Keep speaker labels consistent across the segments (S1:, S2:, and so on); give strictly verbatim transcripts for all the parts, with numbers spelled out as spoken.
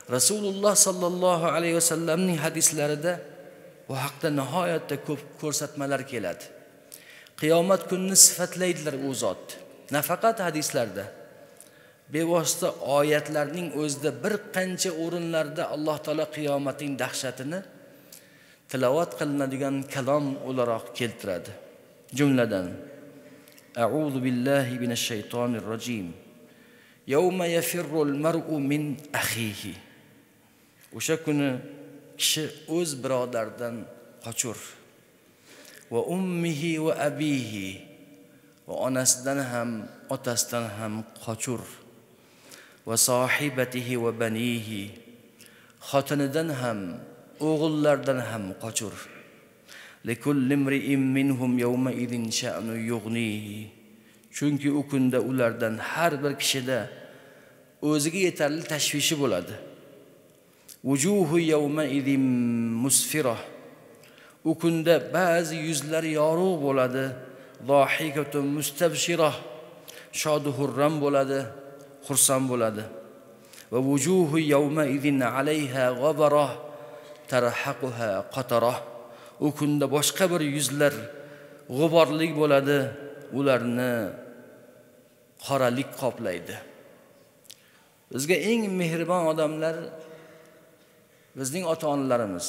S1: Rasululloh sallallohu alayhi vasallamning hadislarida bu haqda nihoyatda ko'p ko'rsatmalar keladi. Qiyomat kunini sifatlaydilar u zot. Nafaqat hadislarda, bevosita oyatlarning o'zida bir qancha o'rinlarda Alloh taolo qiyomatning dahshatini tilovat qilinadigan kalom o'laroq keltiradi. Jumladan A'udhu billahi minash shaytonir rojim. Yawma yafirrul mar'u min akhihi. O'sha kuni kishi o'z birodaridan qochur. Va ummihi va abihi. Va onasidan ham, otasidan ham qochur. Va sahibatihi va banihi. Xotinidan ham, o'g'illardan ham qochur. Likulli imri'in minhum yawma idin sha'nu yughnihi. Chunki u kunda ulardan har bir kishida o'ziga yetarli tashvishi bo'ladi. Wujuhu yawma idin musfirah. U kunda ba'zi yuzlar yorug' bo'ladi. Zohikatun mustabshirah. Shodu hurram bo'ladi, xursand bo'ladi. Va wujuhu yawma idin 'alayha ghabarah tarhaquha qatarah. U kunda boshqa bir yuzlar g'uborlik bo'ladi, ularni qoralik qoplaydi. Bizga eng mehribon odamlar bizning ota-onalarimiz.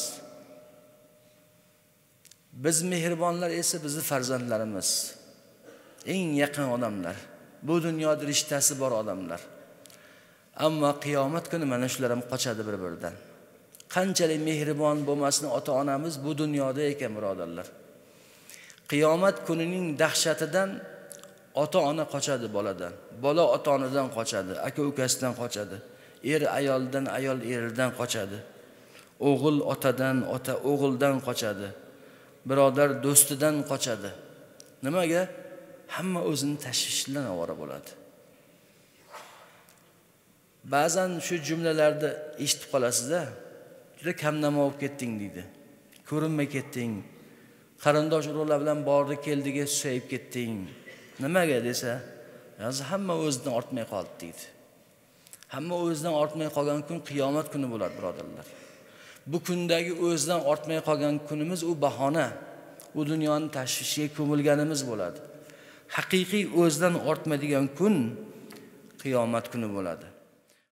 S1: Biz mehribonlar esa bizning farzandlarimiz. Eng yaqin odamlar. Bu dunyoda rishtasi bor odamlar. Ammo qiyomat kuni mana shular ham qochadi bir-biridan. Qanchalik mehribon bo'lmasin ota-onamiz bu dunyoda ekan, birodarlar. Qiyomat kunining dahshatidan ota-ona qochadi boladan. Bola ota-onadan qochadi, aka-ukasidan qochadi. Er ayoldan, ayol eridan qochadi. O'g'il otadan, ota o'g'ildan qochadi. Birodar do'stidan qochadi. Nimaga? Hamma o'zini tashvishidan ovora bo'ladi. Ba'zan shu jumlalarda eshitib qolasiz-da, juda kamnamo bo'lib ketding deydi. Ko'rinmay ketding. Qarindosh urug'lar bilan bordi keldiga susayib ketding. Nimaga desa, hozir hamma o'zidan ortmay qoldi deydi. Hamma o'zidan ortmay qolgan kun qiyomat kuni bo'ladi, birodarlar. Bu kundagi o'zidan ortmay qolgan kunimiz u bahona. U dunyoning tashvishiga ko'milganimiz bo'ladi. Haqiqiy o'zidan ortmaydigan kun qiyomat kuni bo'ladi.